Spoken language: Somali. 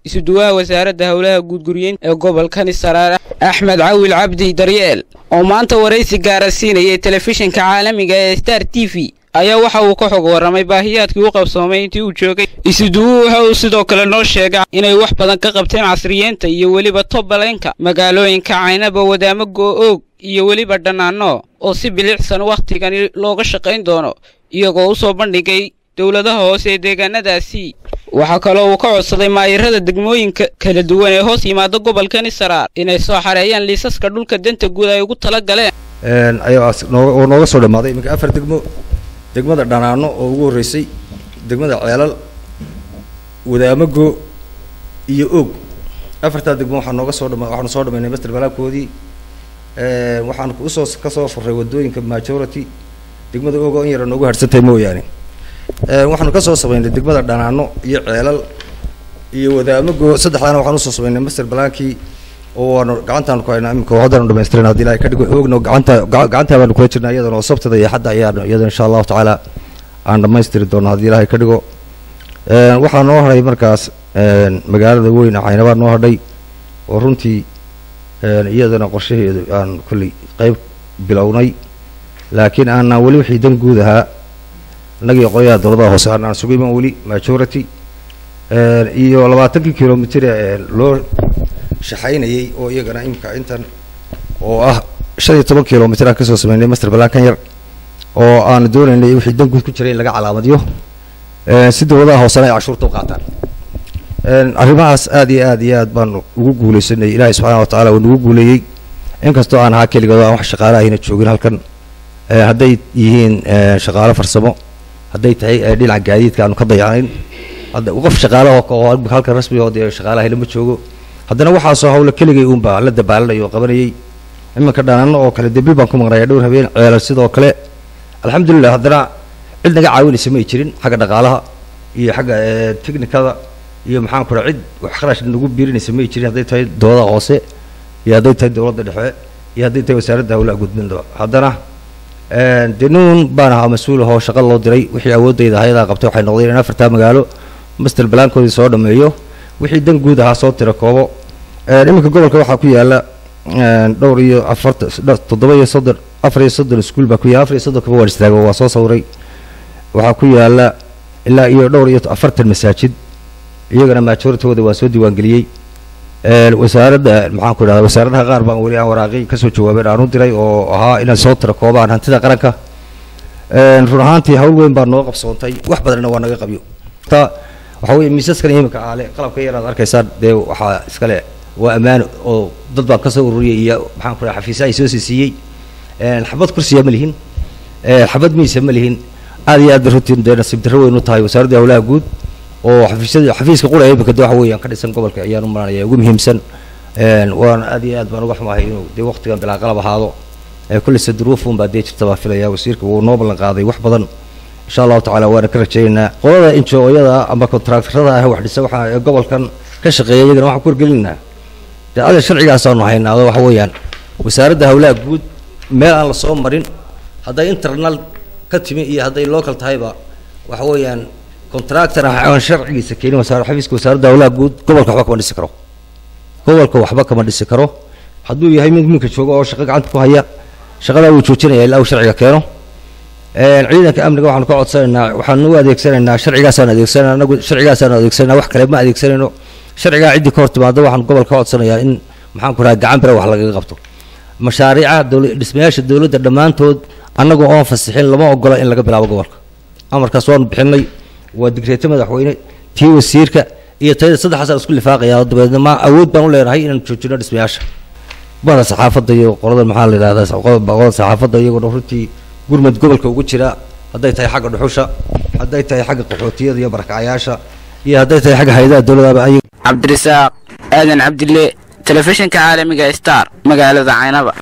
isuduwaha wasaaradda howlaha guud ee gobolka Saraar Axmed Caawil Cabdi Daryeel oo maanta wareysi gaar siinayay telefishinka caalamiga ee Star TV ayaa waxa uu ka xog waramay baahiyaadkii uu qabsoomay intii uu joogay isuduwuhu waxa uu sidoo kale noo sheegay inay wax badan ka qabteen casriyeenta iyo waliba tobalenka magaalooyinka Caynaba Wadaamo Go'oog iyo waliba Dhanaano oo si bilicsan waqtigan looga shaqeyn doono iyagoo u soo bandhigay dawladaha hoose ee deegaanadaasi waxa kale oo ka codsaday maayirada degmooyinka kala duwan ee hoos yimaada gobolka Saraar inay soo xareeyaan liisaska dhulka danta guud ay ugu tala galeen ayaa nooga soo dhamaaday iminka 4 degmo degmada Dhanaano oo ugu horeysay degmada Ceelal Wadaamo Go iyo Og afarta degmo waxaan soo dhamaynay master balaakoodii waxaan ku soo furay wadooyinka majority degmada Og oo in yar noogu harsatay mooyaane waxaan ka soo sameynay degmada Dhanaano iyo Ceelal iyo Wadaamo Go saddexdaana waxaan u soo sameynay master balaankii oo aan gacantaan ku haynaa imika waxaan dhameystirnaa hadii ilaahay ka dhigo Ogno gacanta baan ku jirnaa iyadoo oo sabtada iyo hadda iyadoo insha Allah taala aan dhameystiri doono hadii ilaahay ka dhigo waxaan noo haray markaas magaalada weyn Caynaba noo hadhay oo runtii iyadana qorshaheedu aan kulli qayb bilownay laakiin aan wali wixii dan guud ahaa nagii qoyaa dowladda hoose aan sugayman wali majority iyo 20 kilomitir loo shaxaynayay oo iyagana imka intan oo ah 15 kilomitir ka soo sameeyay master plan kan yar oo aan doonaynay wixii dan guud ku jiray laga calaamadiyo si dowladda hoose ay cashuurta u qaataan arrimahaas aad iyo aad baan ugu guuleysanay Ilaahay subhanahu wa ta'ala uu nagu guuleeyay inkastoo aan haakeligood wax shaqaalaha ayna joogin halkan haday yihiin shaqaale farsamo haday tahay dhinaca gaadiidka aan ka dayacnayn hadda qof shaqaalaha oo halka rasmi oo shaqaalaha lama joogo haddana waxa soo hawlo keligay uun baa la dabaalayo qabanayay imanka Dhanaano oo kale debil baan ku maqnay dhowr habeen Ceelal sidoo kale alxamdulillah haddana cid naga caawinaysa ma jirin xagga dhaqaalaha iyo xagga technicada iyo maxaan ku raacid wax kharash nagu biirinaysa ma jirin haday tahay dowladda hoose iyo haday tahay dowladda dhexe iyo haday tahay wasaaradda howlaha guud haddana denuun baan ahaa mas'uul oo shaqo loo diray wixii awoodayda hay'adaha qabtay waxay noqdeen in afarta magaalo master plan-koodii soo dhameeyo wixii dan guud ahaa soo tira koobo iminka gobolka waxa ku yaala dhowr iyo 4 iskuul baa ku yaala 4 ka waa istaago waa soo sawray waxa ku yaala ilaa iyo dhowr iyo 40 masaajid iyagana majority-ooda waa soo diiwaan galiyay wasaaradda maxaan ku raadaa wasaaradda qaar baan wali aan waraaqi ka soo jawaabay aan u diray oo ahaa inaan soo tira koobaan hantida qaranka run ahaantii hawl weyn baa noo qabsoontay wax badanna waa naga qabiyo waxa weeye miisaskan imika aale qalabka yar aad arkaysaan de waxa iska leh waa amaan oo dad baa ka soo ururiyay iyo maxaan ku raadaa xafiisaha soo siiyay xabad kursiga ma lihin xabad miisa ma lihin aad iyo aad rutiin de nasiib darro weyn u tahay wasaaradda howlaha guud oo xafiiska quraay imika waxa weeyaan ka dhisan gobolka ayaan u maranaya ugu muhiimsan waan aad iyo aad baan uga xumahay inuu de waqtigan bilaa qalab ahaado kulli sadruufun baa de jirta baa filaya wasiirka uu noo ballan qaaday wax badan insha Allah taala waan ka rajaynaa qolada injooyada ama contractorada ah wax dhisa waxa gobolkan ka shaqeeyay iyagana waxa ku wargelinaa da'ada sharcigaas aan haynaa waxa weeyaan wasaaradda howlaha guud meel aan la soo marin haday internal ka timi iyo haday local tahayba waxa weeyaan contractor aan sharcigiisa keenin xafiiska wasaaradda howlaha guud gobolka waxba kama dhisi karo haduu yahay mid minka joogo oo shaqo gacanta ku haya shaqada uu joojinaya ilaa uu sharciga keeno ciidanka amniga waxaan ka codsanaynaa waxaan u adeegsanaynaa sharcigaas aan adeegsanaa wax kale ma adeegsanayno sharciga cidii ka hortimaado waxaan gobolka ka codsanayaa in maxaan ku raadin gacan bira wax laga qabto mashaariica dhismayaasha dawladda dhamaantood annagu oo fasaxin lama ogola in laga bilaabo gobolka amarkaas waan bixinay waa digreeto madaxweyne tii wasiirka iyo tayada saddexaas isku lifaaqaya dabeedna ma awood baan u leeyahay inaan joojino dhismayaasha bada saxaafadda iyo qorada maxaa la yiraahdaa qodobada saxaafadda iyagoo runtii gurmad gobolka ugu jira haday tahay xagga dhuxusha haday tahay xagga qaxootiyada iyo barakacayaasha iyo haday tahay xagga hay'adaha dawladda ay Cabdirasaaq Aadan Cabdille telefishinka caalamiga Star magaalada Caynaba